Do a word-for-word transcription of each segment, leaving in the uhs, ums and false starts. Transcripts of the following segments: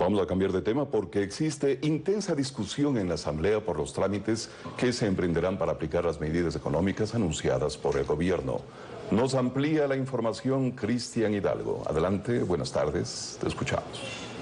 Vamos a cambiar de tema porque existe intensa discusión en la Asamblea por los trámites que se emprenderán para aplicar las medidas económicas anunciadas por el gobierno. Nos amplía la información Cristian Hidalgo. Adelante, buenas tardes, te escuchamos.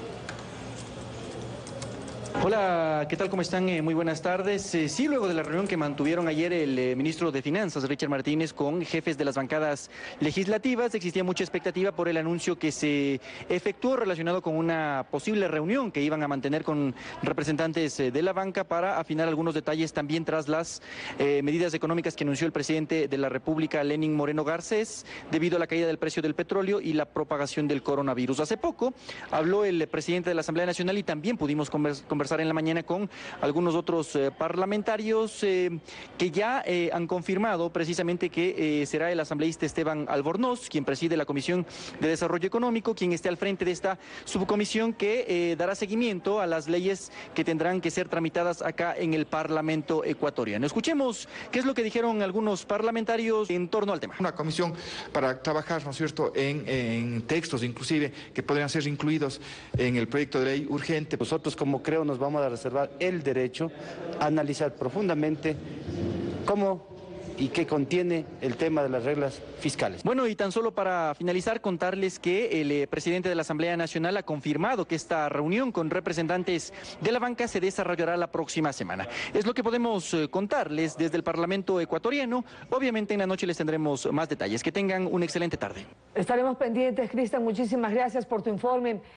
Hola, ¿qué tal? ¿Cómo están? Eh, muy buenas tardes. Eh, sí, luego de la reunión que mantuvieron ayer el eh, ministro de Finanzas, Richard Martínez, con jefes de las bancadas legislativas, existía mucha expectativa por el anuncio que se efectuó relacionado con una posible reunión que iban a mantener con representantes eh, de la banca para afinar algunos detalles también tras las eh, medidas económicas que anunció el presidente de la República, Lenín Moreno Garcés, debido a la caída del precio del petróleo y la propagación del coronavirus. Hace poco habló el presidente de la Asamblea Nacional y también pudimos conversar conversar en la mañana con algunos otros eh, parlamentarios eh, que ya eh, han confirmado precisamente que eh, será el asambleísta Esteban Albornoz quien preside la Comisión de Desarrollo Económico, quien esté al frente de esta subcomisión que eh, dará seguimiento a las leyes que tendrán que ser tramitadas acá en el Parlamento ecuatoriano. Escuchemos qué es lo que dijeron algunos parlamentarios en torno al tema. Una comisión para trabajar, ¿no es cierto?, en, en textos inclusive que podrían ser incluidos en el proyecto de ley urgente. Nosotros, como creo, nos vamos a reservar el derecho a analizar profundamente cómo y qué contiene el tema de las reglas fiscales. Bueno, y tan solo para finalizar, contarles que el eh, presidente de la Asamblea Nacional ha confirmado que esta reunión con representantes de la banca se desarrollará la próxima semana. Es lo que podemos eh, contarles desde el Parlamento ecuatoriano. Obviamente en la noche les tendremos más detalles. Que tengan una excelente tarde. Estaremos pendientes, Cristian. Muchísimas gracias por tu informe.